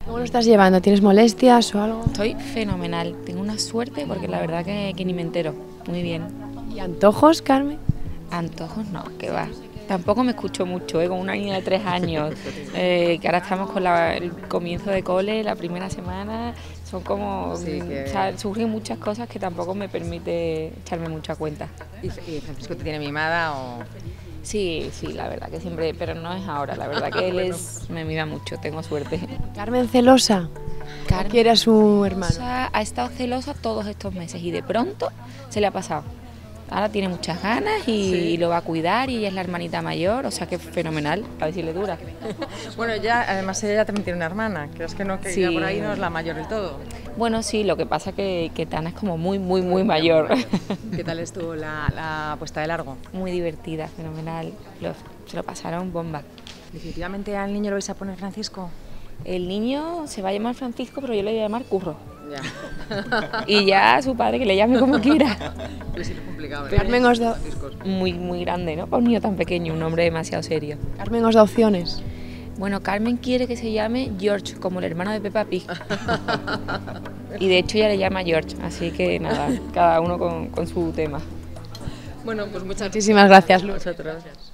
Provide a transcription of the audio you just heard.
¿Cómo lo estás llevando? ¿Tienes molestias o algo? Estoy fenomenal, tengo una suerte porque la verdad que ni me entero. Muy bien. ¿Y antojos, Carmen? Antojos no, que va. Tampoco me escucho mucho, con una niña de 3 años, que ahora estamos con el comienzo de cole, la primera semana, son como, Sí, o sea, surgen muchas cosas que tampoco me permite echarme mucha cuenta. ¿Y Francisco te tiene mimada o...? Sí, sí, la verdad que siempre, pero no es ahora, la verdad que me mima mucho, tengo suerte. ¿Carmen celosa? Carmen ¿Quiere a su hermano? ha estado celosa todos estos meses y de pronto se le ha pasado. Ahora tiene muchas ganas y lo va a cuidar y ella es la hermanita mayor, o sea que fenomenal, a ver si le dura. Bueno, ya, además ella también tiene una hermana, que es que no, que Sí. ya por ahí no es la mayor del todo. Bueno, sí, lo que pasa que Tana es como muy mayor. ¿Qué tal estuvo la puesta de largo? Muy divertida, fenomenal, se lo pasaron bomba. ¿Definitivamente al niño lo vais a poner Francisco? El niño se va a llamar Francisco, pero yo le voy a llamar Curro. Ya. Y ya a su padre que le llame como quiera. Es complicado, ¿eh? Carmen os da, Muy grande, ¿no? Para un niño tan pequeño, un hombre demasiado serio. Carmen os da opciones. Bueno, Carmen quiere que se llame George, como el hermano de Peppa Pig. Y de hecho ella le llama George, así que nada, cada uno con su tema. Bueno, pues muchas Muchísimas gracias, Luz. gracias.